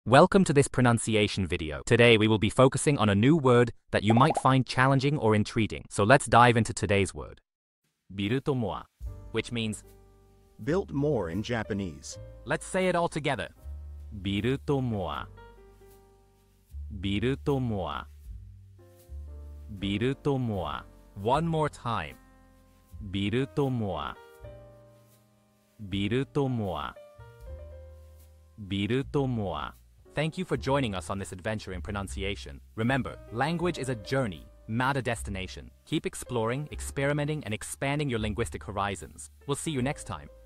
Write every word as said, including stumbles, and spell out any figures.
Welcome to this pronunciation video. Today we will be focusing on a new word that you might find challenging or intriguing. So let's dive into today's word. Birutomoa, which means built more in Japanese. Let's say it all together. Birutomoa. Birutomoa. Birutomoa. One more time. Birutomoa. Birutomoa. Birutomoa. Thank you for joining us on this adventure in pronunciation. Remember, language is a journey, not a destination. Keep exploring, experimenting, and expanding your linguistic horizons. We'll see you next time.